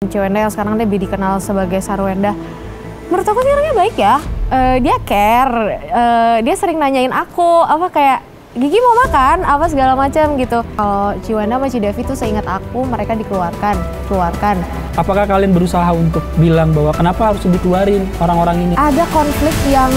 Ciwenda yang sekarang dia dikenal sebagai Sarwenda. Menurut aku dia orangnya baik ya. Dia care, dia sering nanyain aku apa kayak Gigi mau makan apa segala macam gitu. Kalau Ciwenda sama Cidevi tuh seingat aku mereka dikeluarkan. Apakah kalian berusaha untuk bilang bahwa kenapa harus dikeluarin orang-orang ini? Ada konflik yang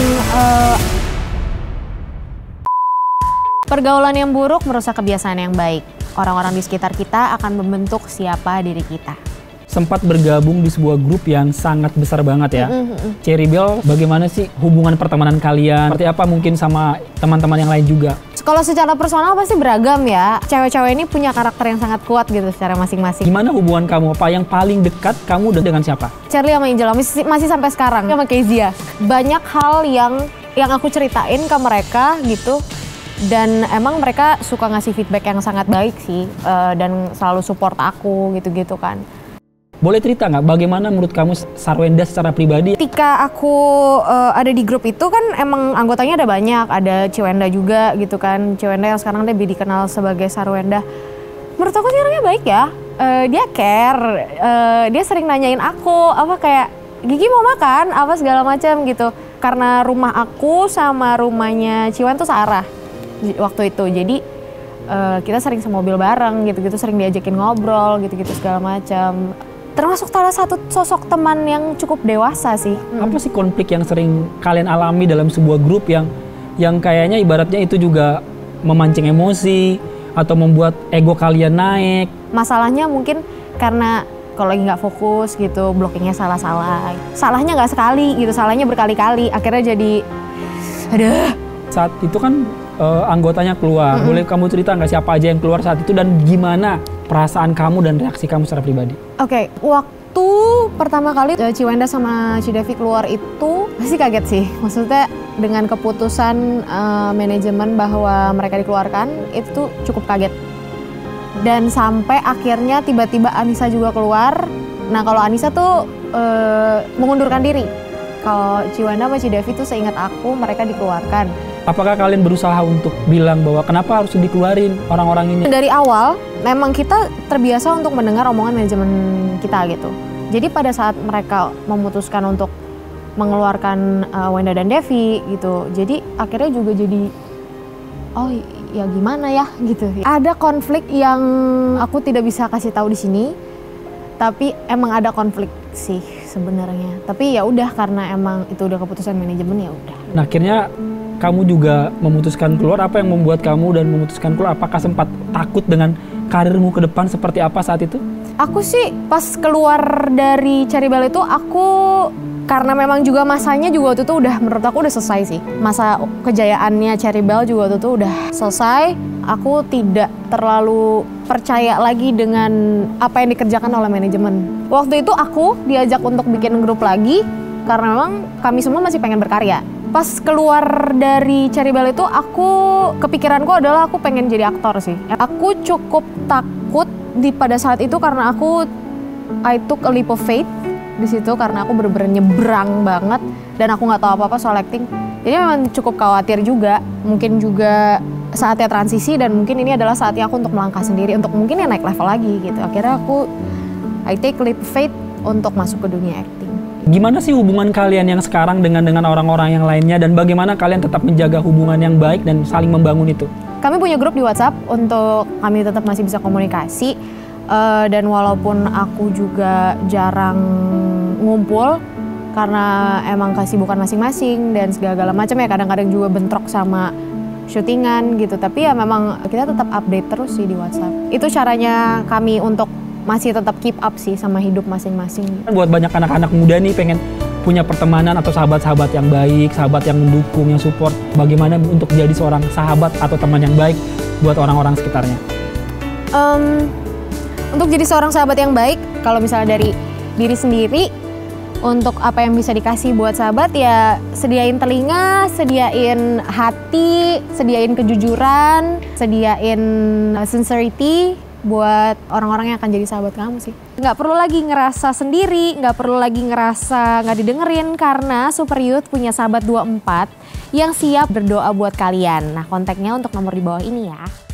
pergaulan yang buruk merusak kebiasaan yang baik. Orang-orang di sekitar kita akan membentuk siapa diri kita. Sempat bergabung di sebuah grup yang sangat besar banget ya. Cherry Belle, bagaimana sih hubungan pertemanan kalian? Seperti apa mungkin sama teman-teman yang lain juga? Kalau secara personal pasti beragam ya. Cewek-cewek ini punya karakter yang sangat kuat gitu secara masing-masing. Gimana hubungan kamu? Apa yang paling dekat kamu dengan siapa? Charlie sama Angela masih sampai sekarang. Sama Kezia. Banyak hal yang aku ceritain ke mereka gitu. Dan emang mereka suka ngasih feedback yang sangat baik sih. Dan selalu support aku gitu-gitu kan. Boleh cerita nggak bagaimana menurut kamu Sarwenda secara pribadi? Ketika aku ada di grup itu kan emang anggotanya ada banyak, ada Ciwenda juga gitu kan. Ciwenda yang sekarang dia dikenal sebagai Sarwenda. Menurut aku dia orangnya baik ya. Dia care, dia sering nanyain aku apa kayak Gigi mau makan apa segala macam gitu. Karena rumah aku sama rumahnya Ciwenda tuh searah waktu itu. Jadi kita sering semobil bareng gitu-gitu, sering diajakin ngobrol gitu-gitu segala macam. Termasuk salah satu sosok teman yang cukup dewasa sih. Apa sih konflik yang sering kalian alami dalam sebuah grup yang kayaknya ibaratnya itu juga memancing emosi atau membuat ego kalian naik? Masalahnya mungkin karena kalau lagi nggak fokus gitu, blockingnya salah-salah. Salahnya nggak sekali gitu, salahnya berkali-kali. Akhirnya jadi, aduh. Saat itu kan anggotanya keluar. Boleh kamu cerita nggak siapa aja yang keluar saat itu dan gimana perasaan kamu dan reaksi kamu secara pribadi? Oke, waktu pertama kali Ciwenda sama Cidevi keluar itu pasti kaget sih. Maksudnya dengan keputusan manajemen bahwa mereka dikeluarkan itu cukup kaget. Dan sampai akhirnya tiba-tiba Anissa juga keluar. Nah kalau Anissa tuh mengundurkan diri. Kalau Ciwenda sama Cidevi tuh seingat aku mereka dikeluarkan. Apakah kalian berusaha untuk bilang bahwa kenapa harus dikeluarin orang-orang ini? Dari awal, memang kita terbiasa untuk mendengar omongan manajemen kita gitu. Jadi pada saat mereka memutuskan untuk mengeluarkan Wenda dan Devi gitu, jadi akhirnya juga jadi, oh ya gimana ya gitu. Ada konflik yang aku tidak bisa kasih tahu di sini, tapi emang ada konflik sih sebenarnya. Tapi ya udah karena emang itu udah keputusan manajemen ya udah. Nah akhirnya kamu juga memutuskan keluar. Apa yang membuat kamu dan memutuskan keluar? Apakah sempat takut dengan karirmu ke depan seperti apa saat itu? Aku sih pas keluar dari Cherry Belle itu aku karena memang juga masanya juga waktu itu udah menurut aku udah selesai sih. Masa kejayaannya Cherry Belle juga waktu itu udah selesai. Aku tidak terlalu percaya lagi dengan apa yang dikerjakan oleh manajemen. Waktu itu aku diajak untuk bikin grup lagi karena memang kami semua masih pengen berkarya. Pas keluar dari Cherry Belle itu kepikiranku adalah aku pengen jadi aktor sih. Aku cukup takut pada saat itu karena I took a leap of faith di situ karena aku bener-bener nyebrang banget dan aku nggak tahu apa-apa soal acting. Jadi memang cukup khawatir juga. Mungkin juga saatnya transisi dan mungkin ini adalah saatnya aku untuk melangkah sendiri untuk mungkin ya naik level lagi gitu. Akhirnya I take a leap of faith untuk masuk ke dunia acting. Gimana sih hubungan kalian yang sekarang dengan orang-orang yang lainnya dan bagaimana kalian tetap menjaga hubungan yang baik dan saling membangun itu? Kami punya grup di WhatsApp untuk kami tetap masih bisa komunikasi dan walaupun aku juga jarang ngumpul karena emang kesibukan masing-masing dan segala macam ya kadang-kadang juga bentrok sama syutingan gitu tapi ya memang kita tetap update terus sih di WhatsApp. Itu caranya kami untuk masih tetap keep up sih sama hidup masing-masing. Buat banyak anak-anak muda nih pengen punya pertemanan atau sahabat-sahabat yang baik, sahabat yang mendukung, yang support. Bagaimana untuk jadi seorang sahabat atau teman yang baik buat orang-orang sekitarnya? Untuk jadi seorang sahabat yang baik, kalau misalnya dari diri sendiri, untuk apa yang bisa dikasih buat sahabat ya sediain telinga, sediain hati, sediain kejujuran, sediain sincerity buat orang-orang yang akan jadi sahabat kamu sih. Nggak perlu lagi ngerasa sendiri, nggak perlu lagi ngerasa nggak didengerin karena Super Youth punya sahabat 24 yang siap berdoa buat kalian. Nah kontaknya untuk nomor di bawah ini ya.